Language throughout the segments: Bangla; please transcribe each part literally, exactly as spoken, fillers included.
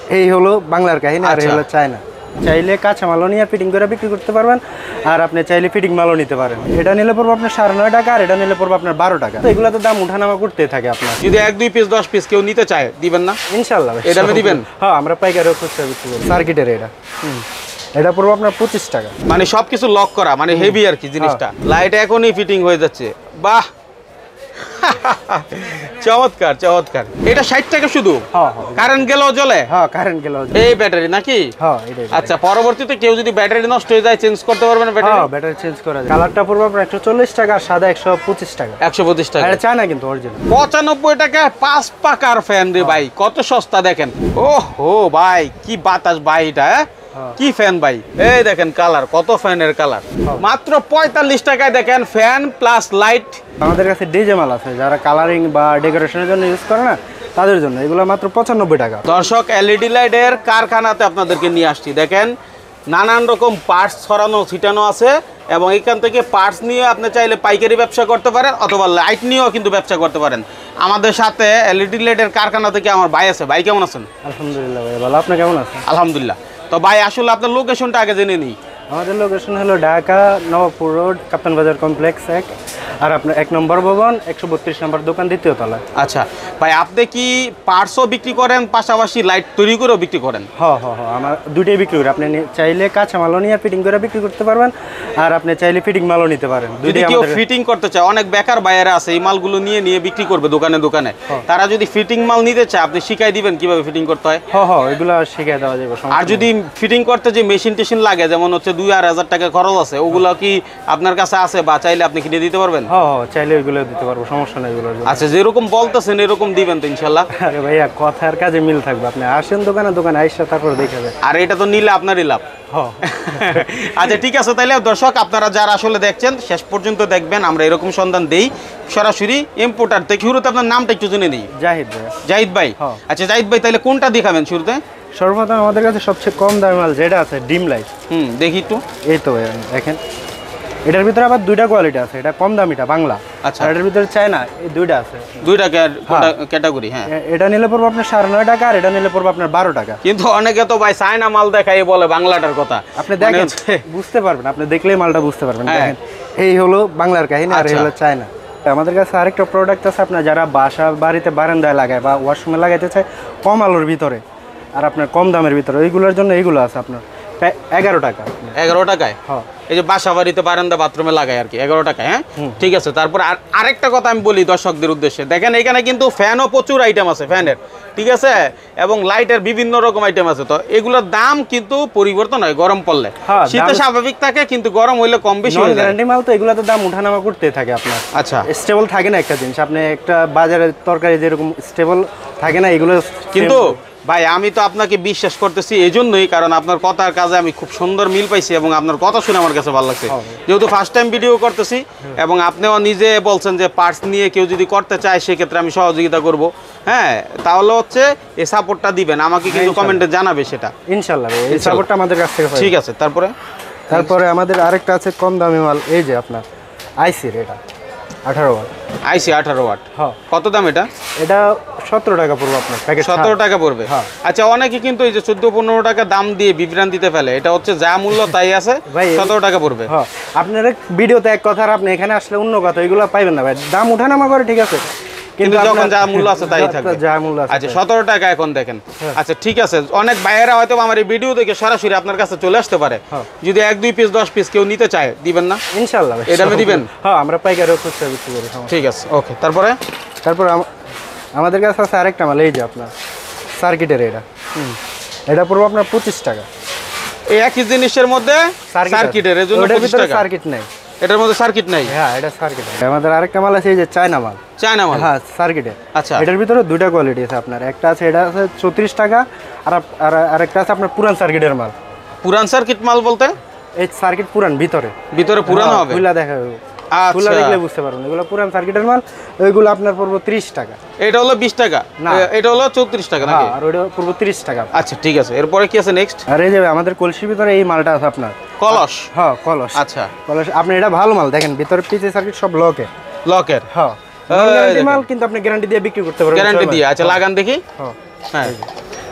এই হলো বাংলার কাহিনী আর এই হলো চায়না। চাইলে কাঁচা মালও নিয়ে ফিটিং করে বিক্রি করতে পারবেন, আর আপনি চাইলে ফিটিং মালও নিতে পারেন। এটা নিলে পড়বো আপনার সাড়ে নয় টাকা, আর এটা নিলে পড়বো আপনার বারো টাকা। তো এগুলো তো দাম উঠানামা করতে থাকে আপনার। যদি এক দুই পিস দশ পিস কেউ নিতে চায় দিবেন না? ইনশাল্লাহ এটা দিবেন। হ্যাঁ, আমরা পাইকারিও খুচরা বিক্রি করি। সার্কিটের এটা এটা পড়বো আপনার পঁচিশ টাকা। মানে সবকিছু লক করা, মানে হেভি আর কি জিনিসটা। লাইট এখনই ফিটিং হয়ে যাচ্ছে, বাহ চমৎকার চমৎকার। এটা ষাট টাকা শুধু? কারেন্ট গেলেও জ্বলে? হ্যাঁ, কারেন্ট গেলেও জ্বলে। এই ব্যাটারি নাকি? হ্যাঁ, এটাই। আচ্ছা, পরবর্তীতে কেউ যদি ব্যাটারি নষ্ট হয়ে যায় চেঞ্জ করতে পারবেন ব্যাটারি? হ্যাঁ, ব্যাটারি চেঞ্জ করা যায়। কালারটা পড়বে আপনার একশো চল্লিশ টাকা, আর সাদা একশো পঁচিশ টাকা। একশো পঁচিশ টাকা। এটা চায়না কিন্তু অরিজিনাল। পঁচানব্বই টাকায় পাঁচ পাকার ফ্যান রে ভাই, কত সস্তা দেখেন। ওহো ভাই, কি বাতাস ভাই এটা, কি ফ্যান ভাই। এই দেখেন কালার, কত ফ্যানের কালার। মাত্র পঁয়তাল্লিশ টাকায় দেখেন ফ্যান প্লাস লাইট। আমাদের কাছে ডিজে মাল আছে, যারা কালারিং বা ডেকোরেশনের জন্য ইউজ করে না, তাদের জন্য এগুলো মাত্র পঁচানব্বই টাকা। দর্শক, এলইডি লাইটের কারখানাতে আপনাদেরকে নিয়ে আসছি। দেখেন নানান রকম পার্টস ছড়ানো ছিটানো আছে, এবং এখান থেকে পার্টস নিয়ে আপনি চাইলে পাইকারি ব্যবসা করতে পারেন, অথবা লাইট নিয়েও কিন্তু ব্যবসা করতে পারেন। আমাদের সাথে এলইডি লাইটের কারখানা থেকে আমার ভাই আছে। ভাই কেমন আছেন? আলহামদুলিল্লাহ ভাই ভালো। আপনি কেমন আছেন? আলহামদুলিল্লাহ। তো ভাই আসলে আপনার লোকেশনটা আগে জেনে নিই। আমাদের লোকেশন হলো ঢাকা নবাবপুর রোড, কাপ্তান বাজার কমপ্লেক্স এক, আর আপনার এক নম্বর ভবন, একশো বত্রিশ নম্বর দোকান, দ্বিতীয় তলা। আচ্ছা ভাই, আপনি কি পার্টসও বিক্রি করেন, পাশাপাশি লাইট তৈরি করেও বিক্রি করেন? হ্যাঁ হ্যাঁ হ্যাঁ, আমার দুটোই বিক্রি করি। আপনি চাইলে কাঁচা মালও নিয়ে ফিটিং করে বিক্রি করতে পারবেন, আর আপনি চাইলে ফিটিং মালও নিতে পারেন। যদি কেউ ফিটিং করতে চায়, অনেক বেকার বাইরে আছে এই মালগুলো নিয়ে নিয়ে বিক্রি করবে দোকানে দোকানে, তারা যদি ফিটিং মাল নিতে চায় আপনি শিখাই দিবেন কিভাবে ফিটিং করতে হয়? হ্যাঁ হ্যাঁ, এগুলো শিখিয়ে দেওয়া যাবে। আর যদি ফিটিং করতে যে মেশিন টেশিন লাগে, যেমন হচ্ছে দুই আড়াই হাজার টাকা খরচ আছে, ওগুলো কি আপনার কাছে আছে, বা চাইলে আপনি কিনে দিতে পারবেন? হ্যাঁ হ্যাঁ, চাইলে ওইগুলো দিতে পারবো, সমস্যা নেই এগুলো। আচ্ছা, যেরকম বলতেছেন এরকম দিবেন তো ইনশাল্লাহ? আরে ভাইয়া, কথার কাজে মিল থাকবে। আপনি আসেন দোকানে, দোকানে আইসা তারপর দেখে যাবেন। আর এটা তো নিলে আপনারই লাভ। আচ্ছা ঠিক আছে, তাইলে দর্শক আপনারা যারা আসলে দেখছেন শেষ পর্যন্ত দেখবেন। আমরা এরকম সন্ধান দেই সরাসরি ইম্পোর্টার থেকে। শুরুতে আপনার নামটা একটু জেনে নিই। জাহিদ ভাই। জাহিদ ভাই, আচ্ছা জাহিদ ভাই, তাহলে কোনটা দেখাবেন শুরুতে? সর্বপ্রথম আমাদের কাছে সবচেয়ে কম দামি মাল যেটা আছে, ডিম লাইট। হুম, দেখি একটু। এই তো দেখেন, এটার ভিতরে আবার দুইটা কোয়ালিটি আছে। এটা কম দামিটা বাংলা, আচ্ছা, আর এটার ভিতরে চায়না, এই দুইটা আছে। দুইটা ক্যাটাগরি। হ্যাঁ, এটা নিলে পড়বো আপনার সাড়ে নয় টাকা, আর এটা নিলে পড়বো আপনার বারো টাকা। কিন্তু অনেকে তো ভাই চায়না মাল দেখাই বলে বাংলাটার কথা। আপনি দেখেন বুঝতে পারবেন, আপনি দেখলেই মালটা বুঝতে পারবেন। দেখেন, এই হলো বাংলার কাহিনী, আর এই হলো চায়না। আমাদের কাছে আরেকটা প্রোডাক্ট আছে, আপনার যারা বাসা বাড়িতে বারান্দায় লাগায় বা ওয়াশরুমে লাগাইতে চায় কম আলোর ভিতরে, আর আপনার কম দামের ভিতরে, ওইগুলোর জন্য এইগুলো আছে আপনার এগারো টাকা। এগারো টাকায়? হ্যাঁ, এই যে বাসা বাড়িতে বারান্দা বাথরুমে লাগায় আর কি, এগারো টাকায়। হ্যাঁ ঠিক আছে। তারপর আরেকটা কথা আমি বলি দর্শকদের উদ্দেশ্যে, দেখেন এখানে কিন্তু ফ্যানও প্রচুর আইটেম আছে ফ্যানের, ঠিক আছে, এবং লাইটের বিভিন্ন রকম আইটেম আছে। তো এগুলোর দাম কিন্তু পরিবর্তন হয় গরম পড়লে। শীতে স্বাভাবিক থাকে, কিন্তু গরম হইলে কম বেশি হয়ে যায়। গ্যারান্টি মাল তো এগুলোতে দাম উঠানামা করতে থাকে আপনার। আচ্ছা, স্টেবল থাকে না একটা জিনিস। আপনি একটা বাজারের তরকারি যেরকম স্টেবল থাকে না, এগুলো কিন্তু ভাই আমি তো আপনাকে বিশ্বাস করতেছি এই জন্যই, কারণ আপনার কথার কাজে আমি খুব সুন্দর মিল পাইছি, এবং আপনার কথা শুনে আমার কাছে ভালো লাগছে। যেহেতু ফার্স্ট টাইম ভিডিও করতেছি, এবং আপনিও নিজে বলছেন যে পার্টস নিয়ে কেউ যদি করতে চায় সেক্ষেত্রে আমি সহযোগিতা করব। হ্যাঁ, তাহলে হচ্ছে এই সাপোর্টটা দিবেন আমাকে, কিন্তু কমেন্টে জানাবে সেটা ইনশাল্লাহ। এই সাপোর্টটা আমাদের কাছ থেকে পাবেন। ঠিক আছে। তারপরে তারপরে আমাদের আরেকটা আছে কম দামি মাল, এই যে আপনার আইসি, এটা আঠারো ওয়াট। আইসি আঠারো ওয়াট। হ্যাঁ, কত দাম এটা? এটা সতেরো টাকা পড়বে আপনার প্যাকেজ। সতেরো টাকা পড়বে? হ্যাঁ। আচ্ছা, অনেকে কিন্তু এই যে চোদ্দ পনেরো টাকা দাম দিয়ে বিভ্রান্তিতে ফেলে। এটা হচ্ছে যা মূল্য তাই আছে, সতেরো টাকা পড়বে। হ্যাঁ, আপনার ভিডিওতে এক কথা, আর আপনি এখানে আসলে অন্য কথা, এগুলো পাইবেন না ভাই। দাম উঠানামা করে ঠিক আছে, কিন্তু যখন যা মূল্য আছে তাই থাকবে, যা মূল্য আছে। আচ্ছা, সতেরো টাকা এখন দেখেন। আচ্ছা ঠিক আছে, অনেক ভাইয়েরা হয়তো আমার এই ভিডিও দেখে সরাসরি আপনার কাছে চলে আসতে পারে। যদি এক দুই পিস দশ পিস কেউ নিতে চায় দিবেন না? ইনশাআল্লাহ এটা আমি দিবেন। হ্যাঁ, আমরা পাইকারিও খুচরা বিক্রি করি। ঠিক আছে, ওকে। তারপরে তারপর আমাদের কাছে আছে আরেকটা মাল, এই যে আপনার সার্কিটের, এটা এটা পড়বো আপনার পঁচিশ টাকা। এই একই জিনিসের মধ্যে সার্কিটের, এর জন্য পঁচিশ টাকা। সার্কিট নাই, এটার মধ্যে সার্কিট নাই। হ্যাঁ, এটা সার্কিট। আমাদের আরেকটা মাল আছে, এই যে চায়না মাল। চায়না মাল? হ্যাঁ, সার্কিটের। আচ্ছা, এটার ভিতরে দুইটা কোয়ালিটি আছে আপনার। একটা আছে, এটা আছে চৌত্রিশ টাকা, আর আরেকটা আছে আপনার পুরান সার্কিটের মাল। পুরান সার্কিট মাল বলতে? এই সার্কিট পুরান, ভিতরে ভিতরে পুরান হবে, খুলে দেখা যাবে। আচ্ছা, দেখলে বুঝতে পারবেন এগুলো পুরান সার্কিটের মাল। ওইগুলো আপনার পড়বো ত্রিশ টাকা। এটা হলো বিশ টাকা? না, এটা হলো চৌত্রিশ টাকা নাকি? আর ওইটা পড়বো ত্রিশ টাকা। আচ্ছা ঠিক আছে, এরপরে কি আছে নেক্সট? আর এই যে আমাদের কলসির ভিতরে এই মালটা আছে আপনার, কলস। হ্যাঁ, কলস। আচ্ছা, কলস। আপনি এটা ভালো মাল, দেখেন ভিতরে পিছে সার্কিট সব লকের। লকের? হ্যাঁ, গ্যারান্টি মাল, কিন্তু আপনি গ্যারান্টি দিয়ে বিক্রি করতে পারবেন। গ্যারান্টি দিয়ে? আচ্ছা, লাগান দেখি। হ্যাঁ,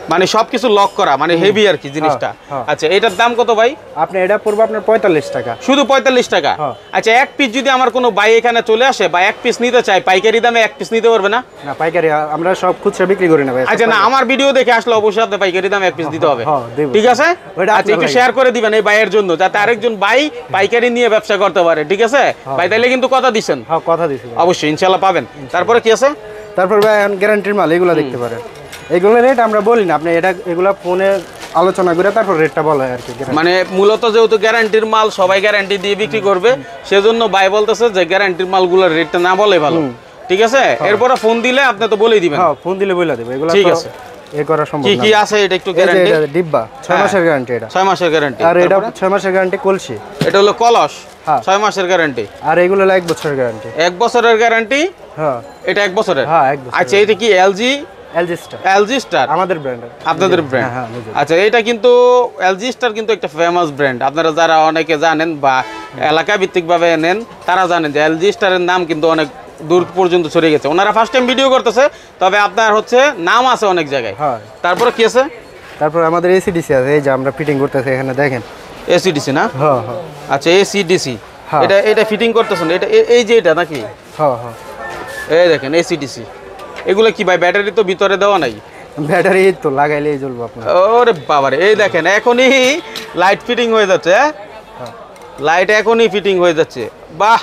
মানে সবকিছু লক করা, মানে হেভি আর কি জিনিসটা। আচ্ছা এটার দাম কত ভাই? আপনি এটা পড়বে আপনার পঁয়তাল্লিশ টাকা, শুধু পঁয়তাল্লিশ টাকা। আচ্ছা এক পিস যদি আমার কোনো ভাই এখানে চলে আসে বা এক পিস নিতে চায়, পাইকারি দামে এক পিস নিতে পারবে না? না পাইকারি আমরা সব খুচরা বিক্রি করি না ভাই। আচ্ছা না, আমার ভিডিও দেখে আসলে অবশ্যই আপনি পাইকারি দামে এক পিস দিতে হবে, ঠিক আছে? আচ্ছা একটু শেয়ার করে দিবেন এই ভাইয়ের জন্য, যাতে আরেকজন ভাই পাইকারি নিয়ে ব্যবসা করতে পারে, ঠিক আছে ভাই? তাইলে কিন্তু কথা দিচ্ছেন। হ্যাঁ কথা দিছি অবশ্যই ইনশাআল্লাহ পাবেন। তারপরে কি আছে? তারপর ভাই গ্যারান্টির মাল এগুলো দেখতে পারেন। এগুলো রেট আমরা বলি না, আপনি এটা এগুলো ফোনে আলোচনা করে তারপর রেটটা বলা হয় আর কি। মানে মূলত যেহেতু গ্যারান্টির মাল সবাই গ্যারান্টি দিয়ে বিক্রি করবে, সেজন্য ভাই বলতেছে যে গ্যারান্টির মালগুলোর রেটটা না বলে ভালো, ঠিক আছে? এরপরে ফোন দিলে আপনি তো বলেই দিবেন। হ্যাঁ ফোন দিলে বলে দেব এগুলো, ঠিক আছে? এ করা সম্ভব কি কি আছে এটা একটু গ্যারান্টি? এটা ডিব্বা ছয় মাসের গ্যারান্টি, এটা ছয় মাসের গ্যারান্টি। আর এটা ছয় মাসের গ্যারান্টি কলসি, এটা হলো কলস, ছয় মাসের গ্যারান্টি। আর এগুলো হলো এক বছরের গ্যারান্টি। এক বছরের গ্যারান্টি? হ্যাঁ এটা এক বছরের। হ্যাঁ এক বছর। আচ্ছা এটা কি LG? LG star, LG star আমাদের ব্র্যান্ড, আপনাদের ব্র্যান্ড। আচ্ছা এটা কিন্তু এলজি স্টার কিন্তু একটা ফেমাস ব্র্যান্ড, আপনারা যারা অনেকে জানেন বা এলাকা ভিত্তিক ভাবে নেন তারা জানেন যে এলজি স্টারের নাম কিন্তু অনেক দূর পর্যন্ত ছড়িয়ে গেছে। ওনারা ফার্স্ট টাইম ভিডিও করতেছে, তবে আপনার হচ্ছে নাম আছে অনেক জায়গায়। হ্যাঁ তারপরে কি আছে? তারপর আমাদের এসিডিসি আছে, এই যে আমরা ফিটিং করতেছি এখানে দেখেন। এসিডিসি না? হ্যাঁ হ্যাঁ। আচ্ছা এসিডিসি, এটা এটা ফিটিং করতেছেন, এটা এই যে এটা নাকি? হ্যাঁ হ্যাঁ এই দেখেন এসিডিসি। এগুলো কি ভাই ব্যাটারি তো ভিতরে দেওয়া নাই? ব্যাটারি তো লাগাইলেই জ্বলবে আপনার। ওরে বাবারে, এই দেখেন এখনই লাইট ফিটিং হয়ে যাচ্ছে। লাইট এখনই ফিটিং হয়ে যাচ্ছে, বাহ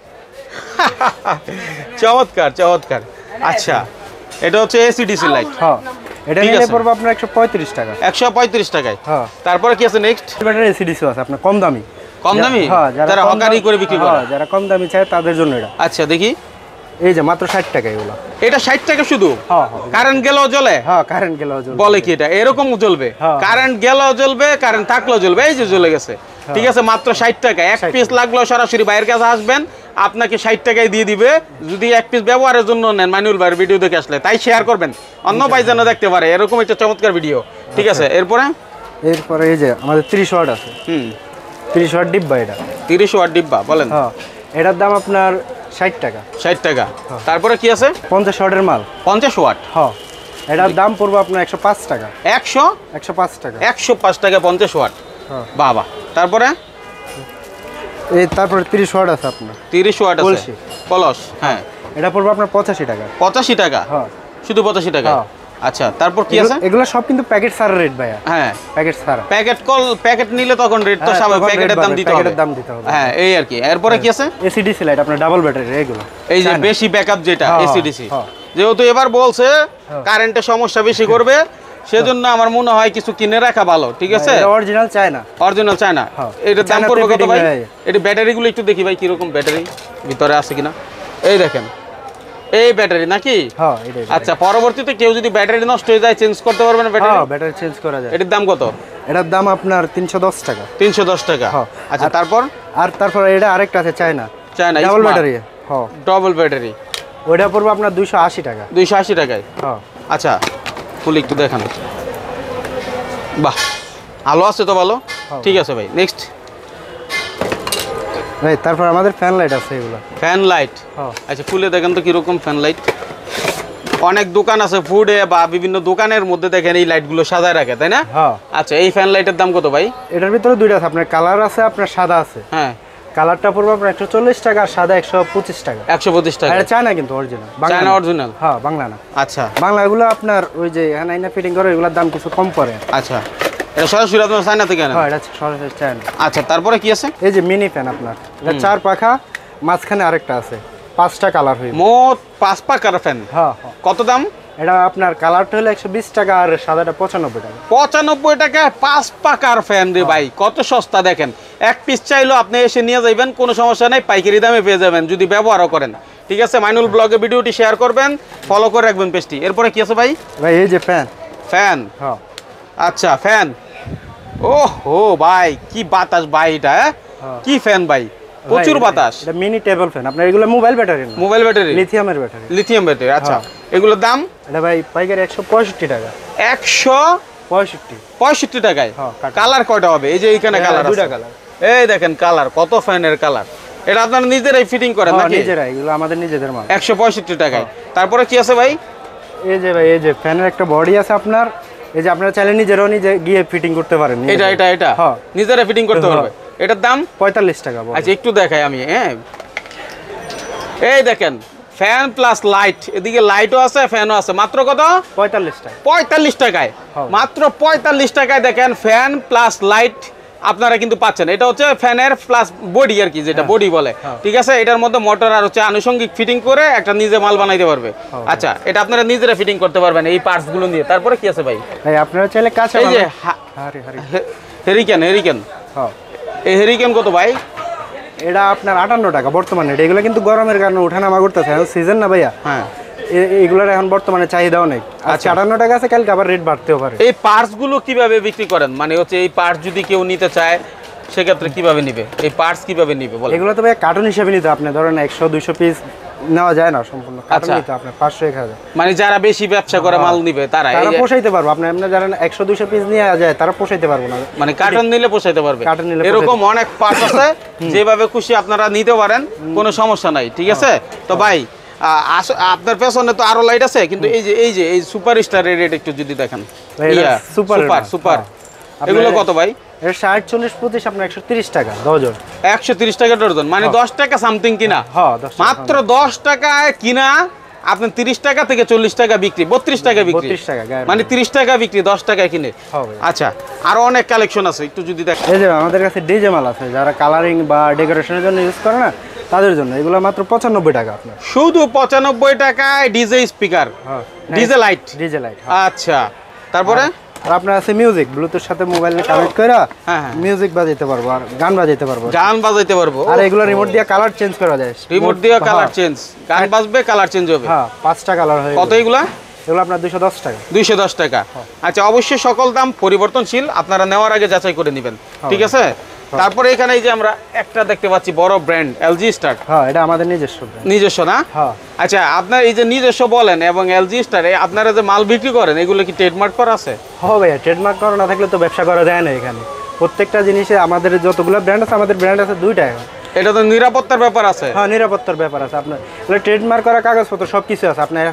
চমৎকার চমৎকার। আচ্ছা এটা হচ্ছে এসিডিসি লাইট। হ্যাঁ এটা নিলে পড়বে আপনার একশো পঁয়ত্রিশ টাকা। একশো পঁয়ত্রিশ টাকায়। হ্যাঁ তারপরে কি আছে নেক্সট? ব্যাটারি এসিডিসি আছে আপনার কম দামি। কম দামি? হ্যাঁ যারা হকারি করে বিক্রি করে, যারা কম দামি চায় তাদের জন্য এটা। আচ্ছা দেখি, এই যে মাত্র ষাট টাকা এগুলো। এটা ষাট টাকা শুধু? হ্যাঁ কারেন্ট গেলেও জ্বলে? হ্যাঁ কারেন্ট গেলেও জ্বলবে। বলে কি এটা এরকম জ্বলবে? কারেন্ট গেলেও জ্বলবে, কারেন্ট থাকলেও জ্বলবে। এই যে জ্বলে গেছে, ঠিক আছে মাত্র ষাট টাকা। এক পিস লাগলেও সরাসরি বাইরের কাছে আসবেন, আপনাকে ষাট টাকায় দিয়ে দিবে। যদি এক পিস ব্যবহারের জন্য নেন, মাইনুল ভাইয়ের ভিডিও দেখে আসলে তাই শেয়ার করবেন, অন্য ভাই যেন দেখতে পারে এরকম একটা চমৎকার ভিডিও, ঠিক আছে? এরপরে এরপরে এই যে আমাদের ত্রিশ ওয়াট আছে। হুম ত্রিশ ওয়াট ডিব্বা, এটা তিরিশ ওয়াট ডিব্বা বলেন। হ্যাঁ এটার দাম আপনার ষাট টাকা। ষাট টাকা। তারপরে কি আছে? পঞ্চাশ ওয়াটের মাল। পঞ্চাশ ওয়াট? হ্যাঁ এটার দাম পড়বে আপনার একশো পাঁচ টাকা। একশো একশো পাঁচ টাকা। একশো পাঁচ টাকা পঞ্চাশ ওয়াট। বাবা। তারপরে এই তারপরে তিরিশ ওয়াট আছে আপনার। তিরিশ ওয়াট আছে কলস। হ্যাঁ এটা পড়বে আপনার পঁচাশি টাকা। পঁচাশি টাকা? হ্যাঁ শুধু পঁচাশি টাকা। আচ্ছা তারপর কি আছে? এগুলো সব কিন্তু প্যাকেট সারা রেট ভাইয়া। হ্যাঁ প্যাকেট সারা। প্যাকেট কল প্যাকেট নিলে তখন রেট তো স্বাভাবিক, প্যাকেটের দাম দিতে হবে। প্যাকেটের দাম দিতে হবে। হ্যাঁ এই আর কি। এরপরে কি আছে? এসিডিসি লাইট আপনার ডাবল ব্যাটারি এগুলো। এই যে বেশি ব্যাকআপ যেটা এসিডিসি, যেহেতু এবার বলছে কারেন্টের সমস্যা বেশি করবে, সেজন্য আমার মনে হয় কিছু কিনে রাখা ভালো, ঠিক আছে? এটা অরিজিনাল চায়না। Original China. এটার দাম পড়বে কত ভাই? এটা ব্যাটারিগুলো একটু দেখি ভাই কিরকম ব্যাটারি ভিতরে আছে কিনা। এই দেখেন এই ব্যাটারি নাকি? হ্যাঁ এটাই। আচ্ছা পরবর্তীতে কেউ যদি ব্যাটারি নষ্ট হয়ে যায় চেঞ্জ করতে পারবেন ব্যাটারি? হ্যাঁ ব্যাটারি চেঞ্জ করা যায়। এটার দাম কত? এটার দাম আপনার তিনশো দশ টাকা। তিনশো দশ টাকা। আচ্ছা তারপর? আর তারপর এটা আরেকটা আছে চায়না। China double battery. হ্যাঁ ডাবল ব্যাটারি। ওইটা পড়বে আপনার দুইশো আশি টাকা। দুইশো আশি টাকায়? হ্যাঁ। আচ্ছা ফুল একটু দেখান। বাহ আলো আছে তো ভালো, ঠিক আছে ভাই। নেক্সট ভাই তারপর আমাদের ফ্যান লাইট আছে এগুলো। Fan light? আচ্ছা খুলে দেখেন তো কিরকম ফ্যান লাইট। অনেক দোকান আছে ফুডে বা বিভিন্ন দোকানের মধ্যে দেখেন এই লাইটগুলো সাজায় রাখে, তাই না? হ্যাঁ। আচ্ছা এই ফ্যান লাইটের দাম কত ভাই? এটার ভিতরে দুইটা আছে, আপনার কালার আছে, আপনার সাদা আছে। হ্যাঁ কালারটা পড়বে আপনার একশো চল্লিশ টাকা, আর সাদা একশো পঁচিশ টাকা। একশো পঁচিশ টাকা। এটা চায়না কিন্তু অরিজিনাল। China original? হ্যাঁ বাংলা না। আচ্ছা বাংলাগুলো আপনার ওই যে এখানে আইনা ফিটিং করে এগুলোর দাম কিছু কম পড়ে। আচ্ছা এটা সরাসরি আপনার চায়না থেকে আনেন? হ্যাঁ এটা সরাসরি চায়না। আচ্ছা তারপরে কি আছে? এই যে মিনি ফ্যান আপনার, এটা চার পাখা, মাঝখানে আরেকটা আছে, পাঁচটা কালার হইবে। মোট পাঁচ পাখার ফ্যান? হ্যাঁ। কত দাম? এটা আপনার কালারটা হলো একশো বিশ টাকা, আর সাদাটা পঁচানব্বই টাকা। পঁচানব্বই টাকা পাঁচ পাকার ফ্যান রে ভাই, কত সস্তা দেখেন। এক পিস চাইলেও আপনি এসে নিয়ে যাইবেন, কোনো সমস্যা নেই, পাইকারি দামে পেয়ে যাবেন যদি ব্যবহারও করেন, ঠিক আছে? মাইনুল ব্লগে ভিডিওটি শেয়ার করবেন, ফলো করে রাখবেন পেজটি। এরপরে কি আছে ভাই? ভাই এই যে ফ্যান। ফ্যান? হ্যাঁ। আচ্ছা ফ্যান। ও হো ভাই কি বাতাস ভাই এটা, কি ফ্যান ভাই, প্রচুর বাতাস। এটা মিনি টেবিল ফ্যান আপনার। এগুলো মোবাইল ব্যাটারি না, মোবাইল ব্যাটারি? লিথিয়ামের ব্যাটারি। Lithium battery. আচ্ছা এগুলোর দাম? এটা ভাই পাইকারি একশো পঁয়ষট্টি টাকা। একশো পঁয়ষট্টি পঁয়ষট্টি টাকায়? কালার কয়টা হবে? এই যে এইখানে কালার, দুইটা কালার। এই দেখেন কালার, কত ফ্যানের কালার। এটা আপনারা নিজেরাই ফিটিং করেন নাকি? নিজেরাই, এগুলো আমাদের নিজেদের মাল। একশো পঁয়ষট্টি টাকায়। তারপরে কি আছে ভাই? এই যে ভাই এই যে ফ্যানের একটা বডি আছে আপনার, এই যে আপনারা চাইলে নিজেরাও নিজে গিয়ে ফিটিং করতে পারেন। এটা এটা এটা হ্যাঁ নিজেরা ফিটিং করতে পারবে। এটার দাম পঁয়তাল্লিশ টাকা। আচ্ছা একটু দেখাই আমি। হ্যাঁ এই দেখেন ফ্যান প্লাস লাইট, এদিকে লাইটও আছে ফ্যানও আছে, মাত্র কত? পঁয়তাল্লিশ টাকা। পঁয়তাল্লিশ টাকায়, মাত্র পঁয়তাল্লিশ টাকায় দেখেন ফ্যান প্লাস লাইট আপনারা কিন্তু পাচ্ছেন। এটা হচ্ছে ফ্যানের প্লাস বডি আর কি, যেটা বডি বলে, ঠিক আছে। এটার মধ্যে মোটর আর হচ্ছে আনুষঙ্গিক ফিটিং করে একটা নিজে মাল বানাইতে পারবে। আচ্ছা এটা আপনারা নিজেরা ফিটিং করতে পারবেন এই পার্টস গুলো দিয়ে। তারপরে কি আছে ভাই? ভাই আপনারা চাইলে কাঁচা এই যে হেরিকেন, হেরিকেন এই হেরিকেন কত ভাই? এটা আপনার আটান্ন টাকা বর্তমানে। এটা এগুলো কিন্তু গরমের কারণে ওঠানামা করতেছে, এখন সিজন না ভাইয়া। হ্যাঁ এগুলোর এখন বর্তমানে চাহিদা অনেক। আচ্ছা আটান্ন টাকা আছে, কালকে আবার রেট বাড়তেও পারে। এই পার্টস গুলো কিভাবে বিক্রি করেন? মানে হচ্ছে এই পার্টস যদি কেউ নিতে চায় সেক্ষেত্রে কিভাবে নিবে? এই পার্টস কিভাবে নিবে বলেন? এগুলো তো ভাই কার্টন হিসেবে নিতে, আপনি ধরেন একশো দুইশো পিস নেওয়া যায় না সম্পূর্ণ কার্টন নিতে আপনার পাঁচশো এক হাজার। মানে যারা বেশি ব্যবসা করে মাল নিবে তারা তারা পোষাইতে পারবে। আপনি আপনি যারা একশো দুইশো পিস নিয়ে যায় তারা পোষাইতে পারবে না, মানে কার্টন নিলে পোষাইতে পারবে। এরকম অনেক পার্ট আছে যেভাবে খুশি আপনারা নিতে পারেন, কোনো সমস্যা নাই, ঠিক আছে। তো ভাই আপনার পেছনে তো আরো লাইট আছে, কিন্তু এই যে এই যে এই সুপার স্টারের রেট একটু যদি দেখেন। সুপার সুপার এগুলো কত ভাই? ষাট চল্লিশ পঁচিশ আপনার একশো তিরিশ টাকা ডজন। একশো তিরিশ টাকা ডজন, মানে দশ টাকা সামথিং কিনা। মাত্র দশ টাকায় কিনা আপনি তিরিশ টাকা থেকে চল্লিশ টাকা বিক্রি, বত্রিশ টাকা বিক্রি, মানে তিরিশ টাকা বিক্রি দশ টাকায় কিনে। আচ্ছা আরো অনেক কালেকশন আছে, একটু যদি দেখেন। এই যে আমাদের কাছে ডিজে মাল আছে, যারা কালারিং বা ডেকোরেশনের জন্য ইউজ করে না তাদের জন্য। এগুলো মাত্র পঁচানব্বই টাকা আপনার, শুধু পঁচানব্বই টাকায় DJ speaker, DJ light, DJ light. আচ্ছা তারপরে আর আপনার আছে মিউজিক, ব্লুটুথের সাথে মোবাইল কানেক্ট করে মিউজিক বাজাইতে পারবো আর গান বাজাইতে পারবো, গান বাজাইতে পারবো। আর এগুলো রিমোট দিয়ে কালার চেঞ্জ করা যায়, রিমোট দিয়ে কালার চেঞ্জ, গান বাজবে কালার চেঞ্জ হবে। হ্যাঁ পাঁচটা কালার হয়। কত এগুলা? এগুলো আপনার দুইশো দশ টাকা। দুইশো দশ টাকা। আচ্ছা অবশ্যই সকল দাম পরিবর্তনশীল, আপনারা নেওয়ার আগে যাচাই করে নেবেন, ঠিক আছে। তারপরে এখানে এই যে আমরা একটা দেখতে পাচ্ছি বড় ব্র্যান্ড এলজি স্টার। হ্যাঁ এটা আমাদের নিজস্ব ব্র্যান্ড। নিজস্ব না? হ্যাঁ। আচ্ছা আপনার এই যে নিজস্ব বলেন এবং এলজি স্টারে আপনারা যে মাল বিক্রি করেন এগুলো কি ট্রেডমার্ক করা আছে? হ্যাঁ ভাইয়া ট্রেডমার্ক করা না থাকলে তো ব্যবসা করা যায় না। এখানে প্রত্যেকটা জিনিসে আমাদের যতগুলো ব্র্যান্ড আছে, আমাদের ব্র্যান্ড আছে দুইটা। এটা তো নিরাপত্তার ব্যাপার আছে। হ্যাঁ নিরাপত্তার ব্যাপার আছে। আপনার ট্রেডমার্ক করা কাগজপত্র সব কিছু আছে। আপনার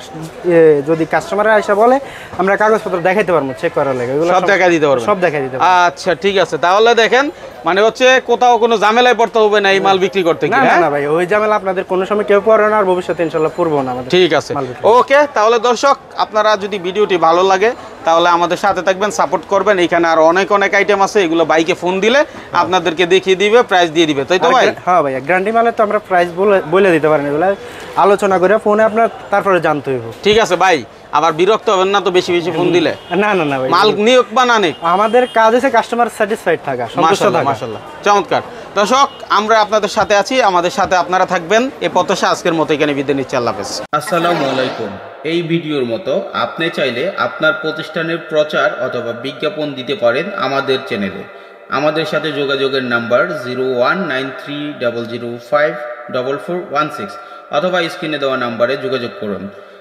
যদি কাস্টমাররা এসে বলে আমরা কাগজপত্র দেখাইতে পারবো, চেক করার লাগে, এগুলো সব দেখাই দিতে পারবো, সব দেখাই দিতে পারবো। আচ্ছা ঠিক আছে, তাহলে দেখেন মানে হচ্ছে কোথাও কোনো ঝামেলায় পড়তে হবে না এই মাল বিক্রি করতে গিয়ে। না না ভাই ওই ঝামেলা আপনাদের কোনো সময় কেউ পড়বে না, আর ভবিষ্যতে ইনশাআল্লাহ পড়বো না আমাদের। ঠিক আছে ওকে। তাহলে দর্শক আপনারা যদি ভিডিওটি ভালো লাগে তাহলে আমাদের সাথে থাকবেন, সাপোর্ট করবেন। এখানে আর অনেক অনেক আইটেম আছে, এগুলো বাইকে ফোন দিলে আপনাদেরকে দেখিয়ে দিবে, প্রাইস দিয়ে দিবে, তাই তো ভাই? হ্যাঁ ভাই গ্যারান্টি মালে তো আমরা প্রাইস বলে বলে দিতে পারেন, এগুলো আলোচনা করে ফোনে আপনার তারপরে জানতে হইব। ঠিক আছে ভাই, আবার বিরক্ত হবেন না তো বেশি বেশি ফোন দিলে। না না না ভাই, মাল নিয়োগ বা না নিক আমাদের কাজ হচ্ছে কাস্টমার স্যাটিসফাইড থাকা, সন্তুষ্ট থাকা। মাশাআল্লাহ চমৎকার। দর্শক আমরা আপনাদের সাথে আছি, আমাদের সাথে আপনারা থাকবেন। এই প্রত্যাশা আজকের মতো এখানে বিদায় নিচ্ছি। আল্লাহ হাফেজ। আসসালামু আলাইকুম। এই ভিডিওর মতো আপনি চাইলে আপনার প্রতিষ্ঠানের প্রচার অথবা বিজ্ঞাপন দিতে পারেন আমাদের চ্যানেলে। আমাদের সাথে যোগাযোগের number zero one nine three double zero five double four one six অথবা স্ক্রিনে দেওয়া নাম্বারে যোগাযোগ করুন।